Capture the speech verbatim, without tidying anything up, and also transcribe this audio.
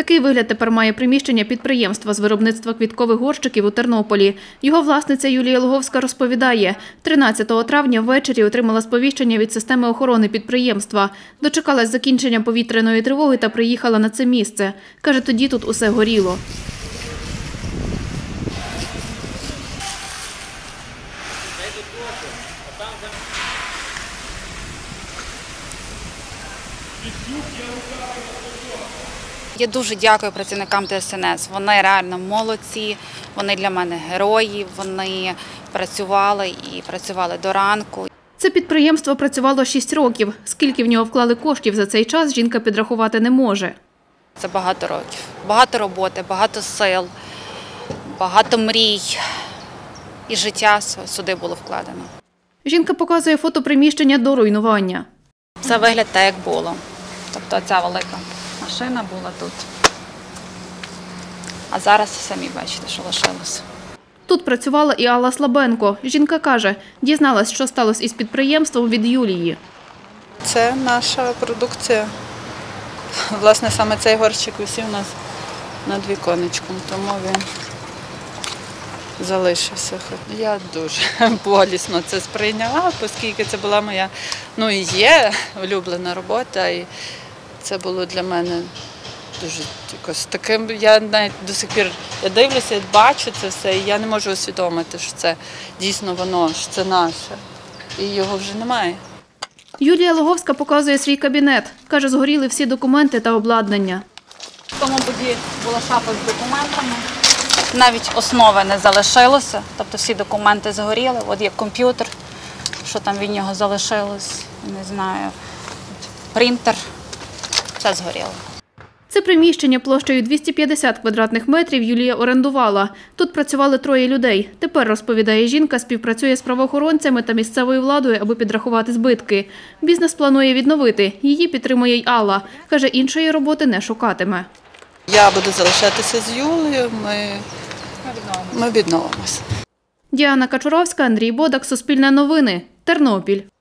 Такий вигляд тепер має приміщення підприємства з виробництва квіткових горщиків у Тернополі. Його власниця Юлія Логовська розповідає, тринадцятого травня ввечері отримала сповіщення від системи охорони підприємства. Дочекалась закінчення повітряної тривоги та приїхала на це місце. Каже, тоді тут усе горіло. Я дуже дякую працівникам Те Ес Ен Ес. Вони реально молодці, вони для мене герої, вони працювали і працювали до ранку. Це підприємство працювало шість років. Скільки в нього вклали коштів за цей час, жінка підрахувати не може. Це багато років, багато роботи, багато сил, багато мрій і життя сюди було вкладено. Жінка показує фото приміщення до руйнування. Це вигляд так, як було. Тобто ця велика машина була тут. А зараз самі бачите, що лишилося. Тут працювала і Алла Слабенко. Жінка каже, дізналась, що сталося із підприємством від Юлії. Це наша продукція. Власне, саме цей горщик висів у нас над віконечком, тому він залишився. Я дуже болісно це сприйняла, оскільки це була моя, ну і є улюблена робота, і це було для мене дуже якось таким. Я навіть до сих пір я дивлюся, бачу це все, і я не можу усвідомити, що це дійсно воно, що це наше, і його вже немає. Юлія Логовська показує свій кабінет. Каже, згоріли всі документи та обладнання. В тому боді була шафа з документами. Навіть основи не залишилося, тобто всі документи згоріли. От є комп'ютер, що там від нього залишилось, не знаю, принтер, все згоріло. Це приміщення площею двісті п'ятдесят квадратних метрів Юлія орендувала. Тут працювали троє людей. Тепер, розповідає жінка, співпрацює з правоохоронцями та місцевою владою, аби підрахувати збитки. Бізнес планує відновити. Її підтримує й Алла. Каже, іншої роботи не шукатиме. Я буду залишатися з Юлею, ми, ми відновимося. Діана Качуровська, Андрій Бодак, Суспільне новини, Тернопіль.